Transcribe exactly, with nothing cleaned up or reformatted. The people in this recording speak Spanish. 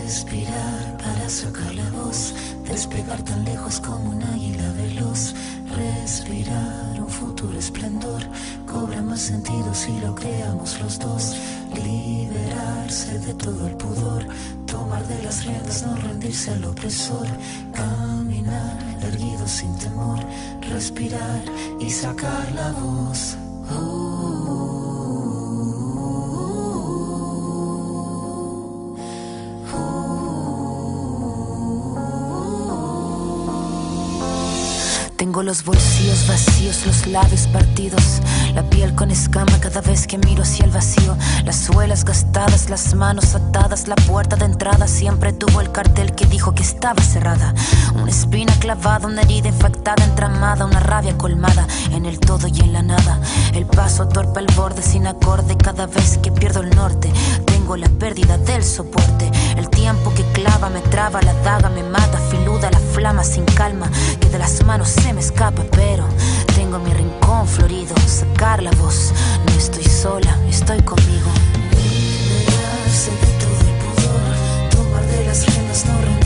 Respirar para sacar la voz, despegar tan lejos como un águila veloz. Respirar un futuro esplendor, cobra más sentido si lo creamos los dos. Liberarse de todo el pudor, tomar de las riendas, no rendirse al opresor. Caminar erguido sin temor, respirar y sacar la voz. Oh. Tengo los bolsillos vacíos, los labios partidos, la piel con escama cada vez que miro hacia el vacío. Las suelas gastadas, las manos atadas, la puerta de entrada siempre tuvo el cartel que dijo que estaba cerrada. Una espina clavada, una herida infectada, entramada, una rabia colmada en el todo y en la nada. El paso torpe al borde sin acorde, cada vez que pierdo el norte tengo la pérdida del soporte. El tiempo que clava me traba, la daga me mata, filuda la flama sin calma que de las manos se me escapa, pero tengo mi rincón florido, sacar la voz, no estoy sola, estoy conmigo. Liberarse de todo el pudor, tomar de las riendas, no rendirse.